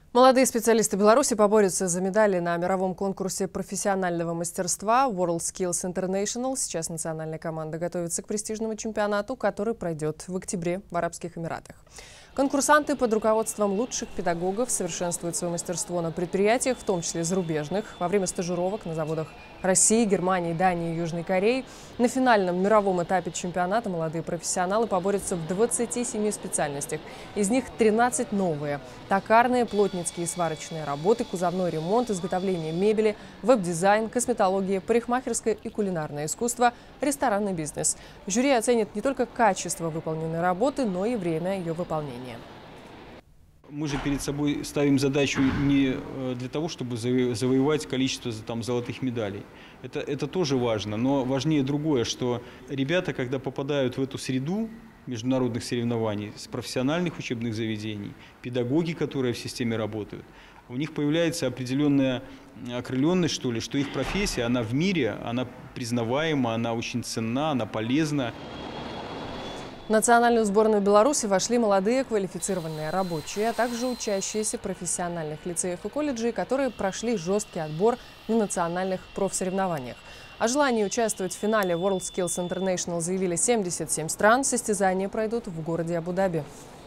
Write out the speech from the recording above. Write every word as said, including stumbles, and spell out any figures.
Молодые специалисты Беларуси поборются за медали на мировом конкурсе профессионального мастерства WorldSkills International. Сейчас национальная команда готовится к престижному чемпионату, который пройдет в октябре в Арабских Эмиратах. Конкурсанты под руководством лучших педагогов совершенствуют свое мастерство на предприятиях, в том числе зарубежных, во время стажировок на заводах России, Германии, Дании и Южной Кореи. На финальном мировом этапе чемпионата молодые профессионалы поборются в двадцати семи специальностях. Из них тринадцать новые – токарные, плотницкие и сварочные работы, кузовной ремонт, изготовление мебели, веб-дизайн, косметология, парикмахерское и кулинарное искусство, ресторанный бизнес. Жюри оценит не только качество выполненной работы, но и время ее выполнения. Мы же перед собой ставим задачу не для того, чтобы завоевать количество там, золотых медалей. Это, это тоже важно, но важнее другое, что ребята, когда попадают в эту среду международных соревнований, с профессиональных учебных заведений, педагоги, которые в системе работают, у них появляется определенная окрыленность, что ли, что их профессия, она в мире, она признаваема, она очень ценна, она полезна. В национальную сборную Беларуси вошли молодые квалифицированные рабочие, а также учащиеся профессиональных лицеев и колледжей, которые прошли жесткий отбор на национальных профсоревнованиях. О желании участвовать в финале WorldSkills International заявили семьдесят семь стран. Состязания пройдут в городе Абу-Даби.